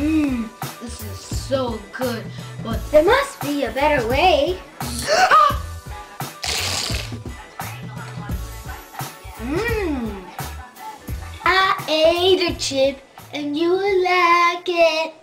This is so good, but there must be a better way. I ate a chip and you like it.